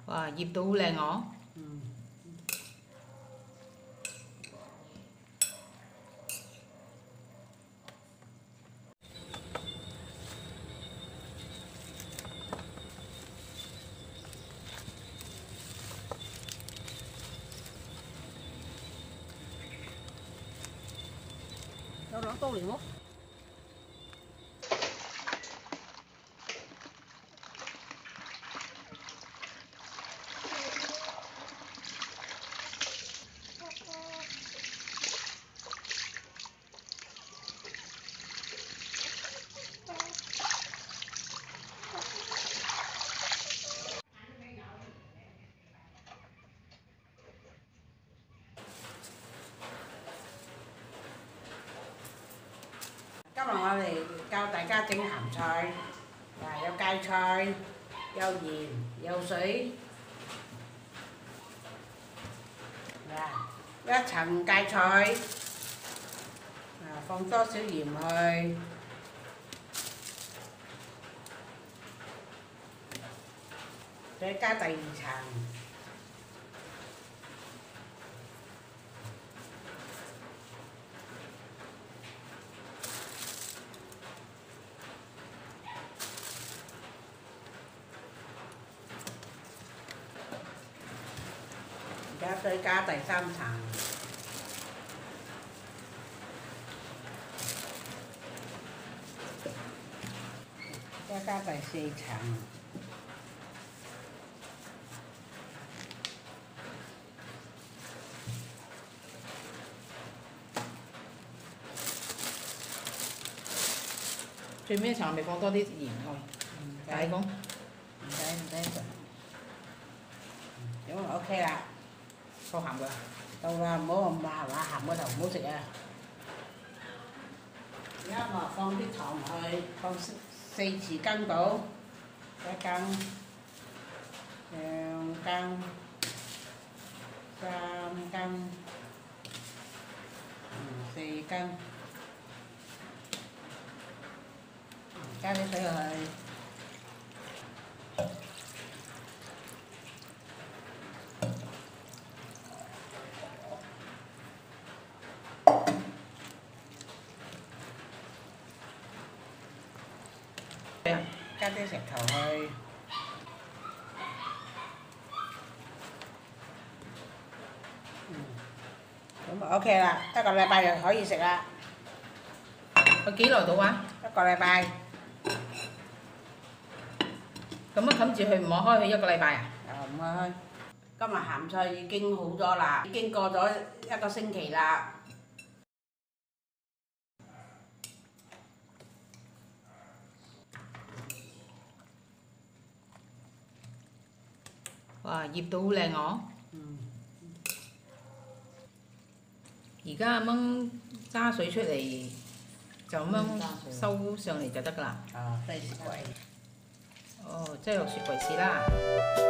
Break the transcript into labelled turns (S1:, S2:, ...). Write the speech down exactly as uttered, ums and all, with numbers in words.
S1: 哇，醃到好靚哦！
S2: 嗯。有兩刀嚟喎。 今日我哋教大家整鹹菜，嗱有芥菜，有鹽，有水，嗱一層芥菜，啊放多少鹽去，再加第二層。 而家再加第三層，再加第四層，
S1: 最尾一層咪放多啲鹽去，大講。
S2: 唔使唔使做，咁啊 OK 啦。
S1: 夠鹹㗎，
S2: 到啦，唔好咁鹹啊！鹹嗰頭唔好食啊！而家我放啲糖去，放四四匙羹到，一羹、兩羹、三羹、四羹，加啲水落去。 加啲石頭去，嗯，咁啊 OK 啦，一個禮拜就可以食啦。
S1: 有幾耐到啊？
S2: 一個禮拜。
S1: 咁樣冚住佢唔好開佢一個禮拜啊？
S2: 啊唔開。今日鹹菜已經好咗啦，已經過咗一個星期啦。
S1: 哇，醃到好靚哦！
S2: 嗯。
S1: 而家咁樣揸水出嚟，就咁樣收上嚟就得㗎啦。
S2: 啊，低雪櫃。
S1: 哦，即係落雪櫃試啦。